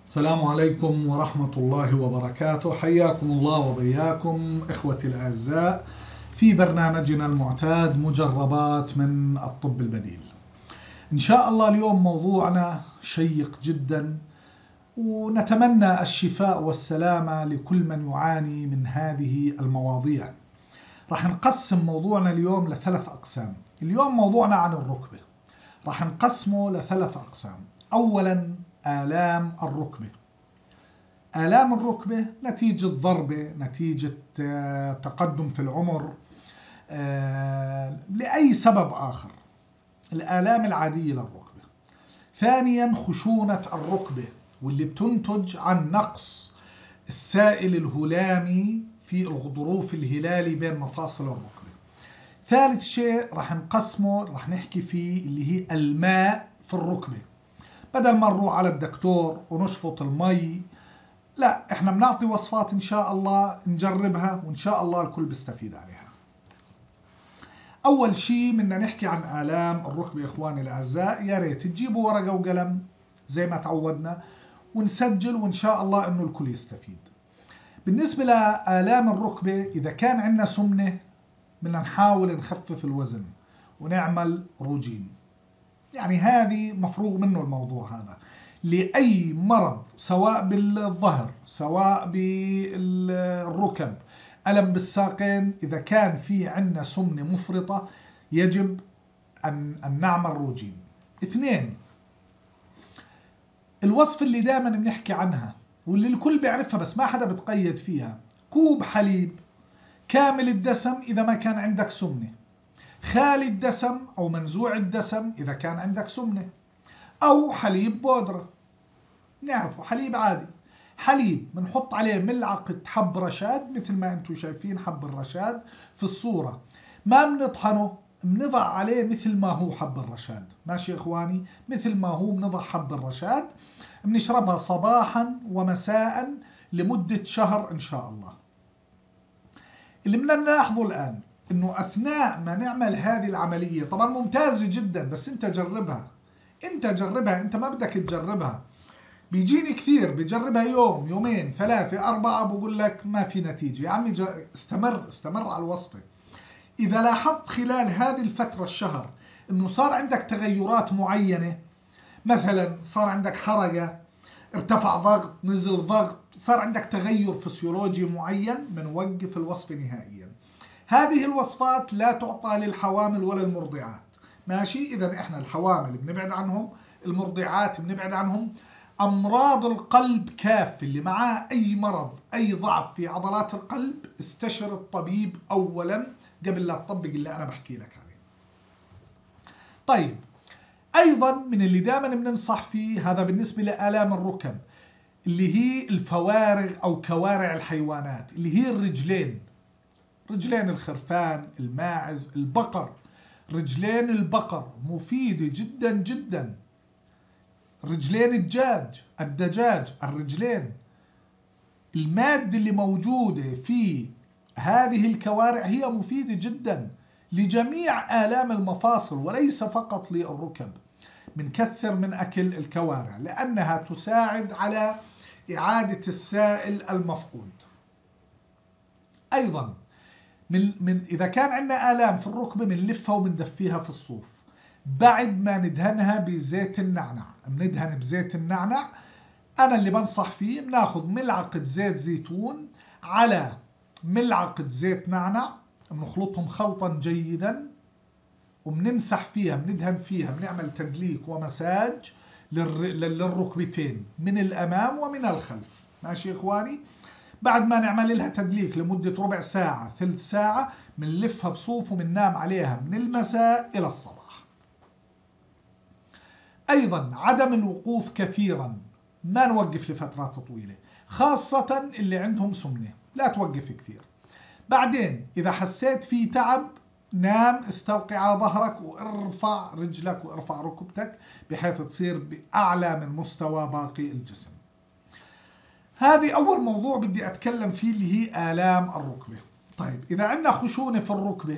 السلام عليكم ورحمة الله وبركاته. حياكم الله وبياكم إخوتي الأعزاء في برنامجنا المعتاد مجربات من الطب البديل. إن شاء الله اليوم موضوعنا شيق جدا، ونتمنى الشفاء والسلامة لكل من يعاني من هذه المواضيع. راح نقسم موضوعنا اليوم لثلاث أقسام. اليوم موضوعنا عن الركبة، راح نقسمه لثلاث أقسام. أولا آلام الركبة. آلام الركبة نتيجة ضربة، نتيجة تقدم في العمر، لأي سبب آخر، الآلام العادية للركبة. ثانيا خشونة الركبة، واللي بتنتج عن نقص السائل الهلامي في الغضروف الهلالي بين مفاصل الركبة. ثالث شيء راح نقسمه، راح نحكي فيه اللي هي الماء في الركبة. بدل ما نروح على الدكتور ونشفط المي، لا، احنا بنعطي وصفات ان شاء الله نجربها، وان شاء الله الكل بيستفيد عليها. اول شيء بدنا نحكي عن آلام الركبة. اخواني الاعزاء، يا ريت تجيبوا ورقة وقلم زي ما تعودنا ونسجل، وان شاء الله انه الكل يستفيد. بالنسبة لآلام الركبة، اذا كان عندنا سمنة بدنا نحاول نخفف الوزن ونعمل روجين. يعني هذه مفروغ منه الموضوع هذا. لأي مرض، سواء بالظهر سواء بالركب، ألم بالساقين، إذا كان في عندنا سمنة مفرطة يجب أن نعمل روجين. اثنين، الوصفة اللي دائما بنحكي عنها واللي الكل بيعرفها بس ما حدا بتقيد فيها: كوب حليب كامل الدسم إذا ما كان عندك سمنة، خالي الدسم أو منزوع الدسم إذا كان عندك سمنة، أو حليب بودرة، نعرفه حليب عادي. حليب بنحط عليه ملعقة حب رشاد مثل ما انتم شايفين حب الرشاد في الصورة، ما بنطحنه، بنضع عليه مثل ما هو حب الرشاد. ماشي يا إخواني؟ مثل ما هو بنضع حب الرشاد. بنشربها صباحا ومساء لمدة شهر إن شاء الله. اللي بدنا نلاحظه الآن إنه أثناء ما نعمل هذه العملية، طبعا ممتازة جدا، بس أنت جربها، أنت ما بدك تجربها. بيجيني كثير بجربها يوم يومين ثلاثة أربعة، بقول لك ما في نتيجة. يا عمي استمر على الوصفة. إذا لاحظت خلال هذه الفترة الشهر إنه صار عندك تغيرات معينة، مثلا صار عندك حرقة، ارتفع ضغط، نزل ضغط، صار عندك تغير فسيولوجي معين، بنوقف الوصفة نهائيا. هذه الوصفات لا تعطى للحوامل ولا المرضعات. ماشي؟ إذا إحنا الحوامل بنبعد عنهم، المرضعات بنبعد عنهم. أمراض القلب كافة، اللي معاه أي مرض، أي ضعف في عضلات القلب، استشر الطبيب أولا قبل لا تطبق اللي أنا بحكي لك عليه. طيب، أيضا من اللي دائما بننصح فيه، هذا بالنسبة لآلام الركب، اللي هي الفوارغ أو كوارع الحيوانات، اللي هي الرجلين. رجلين الخرفان، الماعز، البقر. رجلين البقر مفيدة جدا جدا. رجلين الدجاج، الرجلين. المادة اللي موجودة في هذه الكوارع هي مفيدة جدا لجميع آلام المفاصل وليس فقط للركب. بنكثر من أكل الكوارع لأنها تساعد على إعادة السائل المفقود. أيضا إذا كان عندنا آلام في الركبة بنلفها وبندفيها في الصوف بعد ما ندهنها بزيت النعنع. بندهن بزيت النعنع، أنا اللي بنصح فيه، بناخذ ملعقة زيت زيتون على ملعقة زيت نعنع، بنخلطهم خلطا جيدا وبنمسح فيها، بندهن فيها، بنعمل تدليك ومساج للركبتين من الأمام ومن الخلف. ماشي يا إخواني؟ بعد ما نعمل لها تدليك لمدة ربع ساعة ثلث ساعة، بنلفها بصوف وبننام عليها من المساء إلى الصباح. أيضا عدم الوقوف كثيرا، ما نوقف لفترات طويلة، خاصة اللي عندهم سمنة، لا توقف كثير. بعدين إذا حسيت في تعب، نام، استلقي على ظهرك وارفع رجلك وارفع ركبتك بحيث تصير بأعلى من مستوى باقي الجسم. هذه أول موضوع بدي أتكلم فيه اللي هي آلام الركبة. طيب، إذا عندنا خشونة في الركبة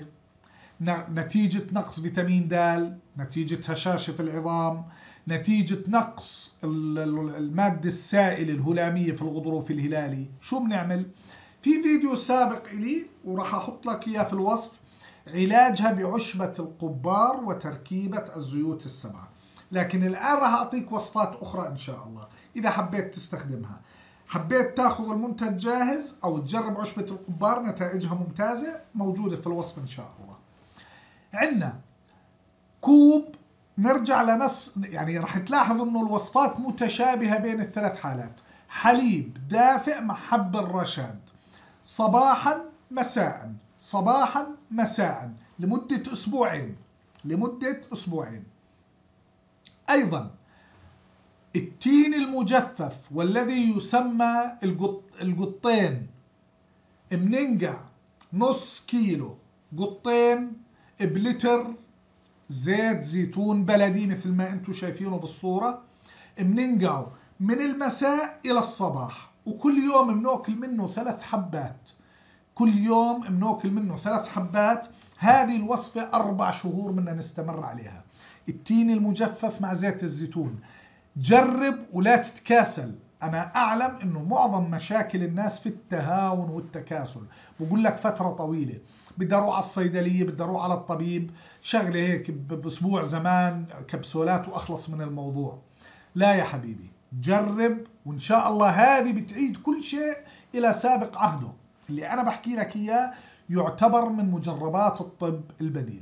نتيجة نقص فيتامين د، نتيجة هشاشة في العظام، نتيجة نقص المادة السائلة الهلامية في الغضروف الهلالي، شو بنعمل؟ في فيديو سابق إلي وراح أحط لك إياه في الوصف، علاجها بعشبة القبار وتركيبة الزيوت السبعة. لكن الآن راح أعطيك وصفات أخرى إن شاء الله إذا حبيت تستخدمها. حبيت تاخذ المنتج جاهز أو تجرب عشبة القبار، نتائجها ممتازة، موجودة في الوصف إن شاء الله. عندنا كوب، نرجع لنص، يعني راح تلاحظ إنه الوصفات متشابهة بين الثلاث حالات. حليب دافئ مع حب الرشاد، صباحا مساء، صباحا مساء، لمدة أسبوعين، لمدة أسبوعين. أيضا التين المجفف والذي يسمى القطين، بننقع نص كيلو قطين بلتر زيت زيتون بلدي مثل ما انتم شايفينه بالصورة، بننقعه من المساء إلى الصباح، وكل يوم بناكل منه 3 حبات، كل يوم بناكل منه 3 حبات. هذه الوصفة 4 شهور بدنا نستمر عليها. التين المجفف مع زيت الزيتون، جرب ولا تتكاسل. أنا أعلم أنه معظم مشاكل الناس في التهاون والتكاسل، بقول لك فترة طويلة بدي أروح على الصيدلية، بدي أروح على الطبيب، شغلة هيك بأسبوع زمان كبسولات وأخلص من الموضوع. لا يا حبيبي، جرب وإن شاء الله هذه بتعيد كل شيء إلى سابق عهده. اللي أنا بحكي لك إياه يعتبر من مجربات الطب البديل.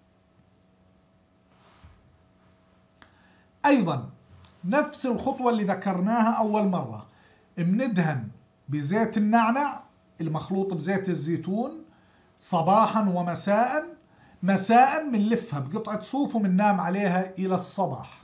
أيضا نفس الخطوة اللي ذكرناها أول مرة، بندهن بزيت النعنع المخلوط بزيت الزيتون صباحا ومساء. مساء بنلفها بقطعة صوف وبننام عليها إلى الصباح.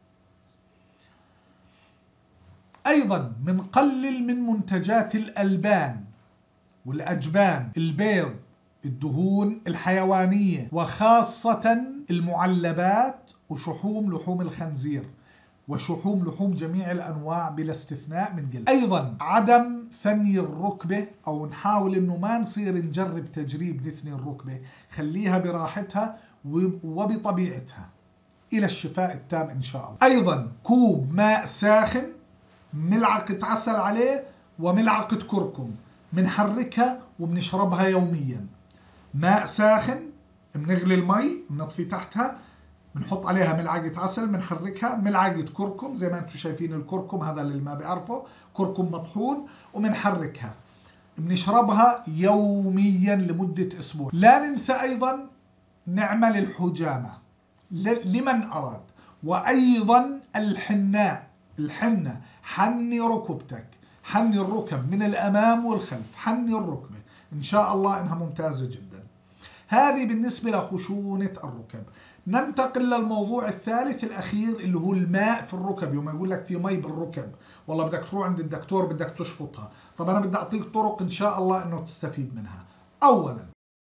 أيضا بنقلل من منتجات الألبان والأجبان، البيض، الدهون الحيوانية، وخاصة المعلبات وشحوم لحوم الخنزير وشحوم لحوم جميع الأنواع بلا استثناء من قلة. أيضا عدم ثني الركبة، أو نحاول إنه ما نصير نجرب تجريب نثني الركبة، خليها براحتها وبطبيعتها إلى الشفاء التام إن شاء الله. أيضا كوب ماء ساخن، ملعقة عسل عليه وملعقة كركم، بنحركها وبنشربها يوميا. ماء ساخن، بنغلي المي، بنطفي تحتها، بنحط عليها ملعقة عسل، بنحركها، ملعقة كركم زي ما انتم شايفين الكركم، هذا اللي ما بيعرفه كركم مطحون، وبنحركها، بنشربها يوميا لمدة أسبوع. لا ننسى أيضا نعمل الحجامة لمن أراد، وأيضا الحناء، الحنة، حني ركبتك، حني الركب من الأمام والخلف، حني الركبة، إن شاء الله إنها ممتازة جدا. هذه بالنسبة لخشونة الركب. ننتقل للموضوع الثالث الأخير اللي هو الماء في الركب. يوم يقول لك في مي بالركب، والله بدك تروح عند الدكتور بدك تشفطها. طب أنا بدي أعطيك طرق إن شاء الله إنه تستفيد منها. أولا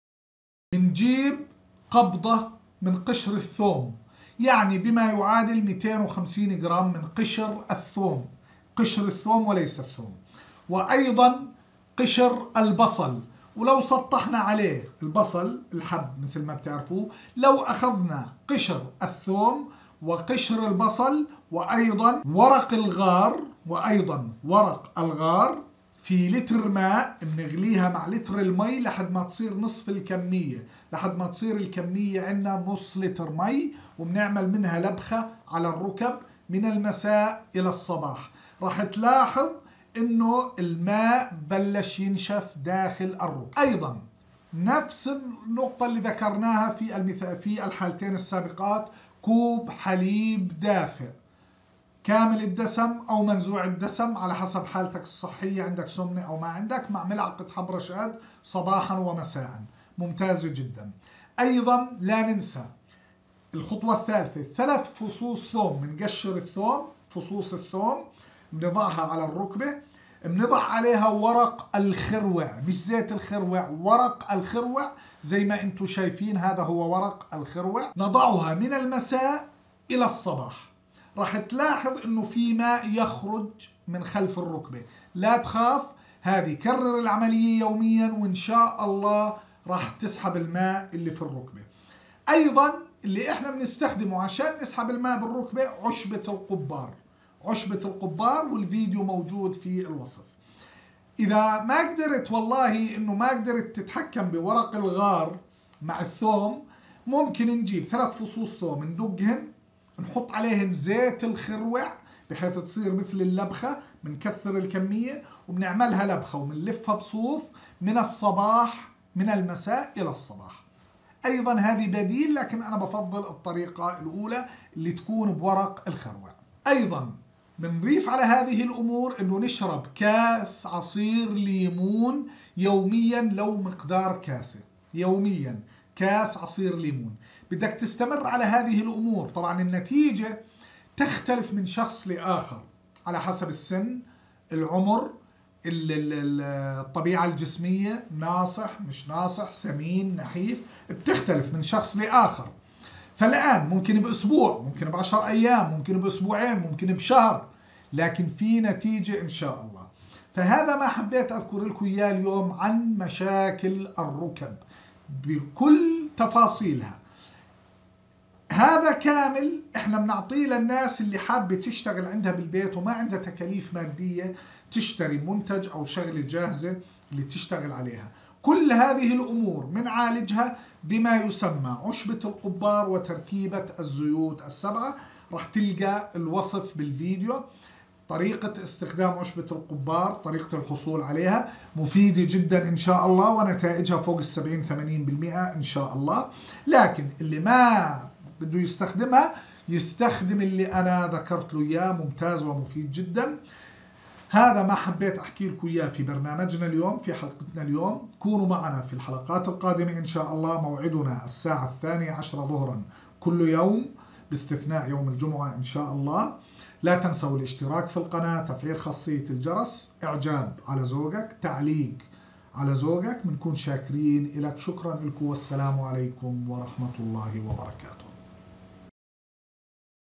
بنجيب قبضة من قشر الثوم، يعني بما يعادل 250 جرام من قشر الثوم، قشر الثوم وليس الثوم. وأيضا قشر البصل، ولو سطحنا عليه البصل الحب مثل ما بتعرفوه، لو أخذنا قشر الثوم وقشر البصل وأيضا ورق الغار، وأيضا ورق الغار في لتر ماء، بنغليها مع لتر المي لحد ما تصير نصف الكمية، لحد ما تصير الكمية عندنا نص لتر مي، وبنعمل منها لبخة على الركب من المساء إلى الصباح. راح تلاحظ إنه الماء بلش ينشف داخل الركب. أيضا نفس النقطة اللي ذكرناها في الحالتين السابقات، كوب حليب دافئ كامل الدسم أو منزوع الدسم على حسب حالتك الصحية، عندك سمنة أو ما عندك، مع ملعقة حب رشاد صباحا ومساء، ممتازة جدا. أيضا لا ننسى الخطوة الثالثة، 3 فصوص ثوم، بنقشر الثوم، فصوص الثوم بنضعها على الركبة، بنضع عليها ورق الخروع، مش زيت الخروع، ورق الخروع زي ما انتم شايفين، هذا هو ورق الخروع. نضعها من المساء إلى الصباح. راح تلاحظ انه في ماء يخرج من خلف الركبة، لا تخاف، هذه كرر العملية يوميا وإن شاء الله راح تسحب الماء اللي في الركبة. أيضا اللي احنا بنستخدمه عشان نسحب الماء بالركبة عشبة القبار، عشبة القبار، والفيديو موجود في الوصف. إذا ما قدرت والله إنه ما قدرت تتحكم بورق الغار مع الثوم، ممكن نجيب 3 فصوص ثوم ندقهن، نحط عليهن زيت الخروع بحيث تصير مثل اللبخة، بنكثر الكمية وبنعملها لبخة وبنلفها بصوف من الصباح، من المساء إلى الصباح. أيضا هذه بديل، لكن أنا بفضل الطريقة الأولى اللي تكون بورق الخروع. أيضا بنضيف على هذه الأمور أنه نشرب كاس عصير ليمون يوميا، لو مقدار كاسة يوميا، كاس عصير ليمون. بدك تستمر على هذه الأمور. طبعا النتيجة تختلف من شخص لآخر على حسب السن، العمر، الطبيعة الجسمية، ناصح مش ناصح، سمين نحيف، بتختلف من شخص لآخر. فالآن ممكن بأسبوع، ممكن ب10 أيام، ممكن بأسبوعين، ممكن بشهر، لكن في نتيجة إن شاء الله. فهذا ما حبيت أذكر لكم إياه اليوم عن مشاكل الركب بكل تفاصيلها. هذا كامل احنا بنعطيه للناس اللي حابة تشتغل عندها بالبيت وما عندها تكاليف مادية تشتري منتج أو شغلة جاهزة اللي تشتغل عليها. كل هذه الأمور بنعالجها بما يسمى عشبة القبار وتركيبة الزيوت السبعة. راح تلقى الوصف بالفيديو، طريقة استخدام عشبة القبار، طريقة الحصول عليها مفيدة جدا إن شاء الله، ونتائجها فوق 70-80% إن شاء الله. لكن اللي ما بده يستخدمها يستخدم اللي أنا ذكرت له إياه، ممتاز ومفيد جدا. هذا ما حبيت أحكي لكم إياه في برنامجنا اليوم، في حلقتنا اليوم. كونوا معنا في الحلقات القادمة إن شاء الله. موعدنا 12:10 ظهرا كل يوم باستثناء يوم الجمعة إن شاء الله. لا تنسوا الاشتراك في القناة، تفعيل خاصية الجرس، إعجاب على زوجك، تعليق على زوجك، بنكون شاكرين لك. شكرا لكم، والسلام عليكم ورحمة الله وبركاته.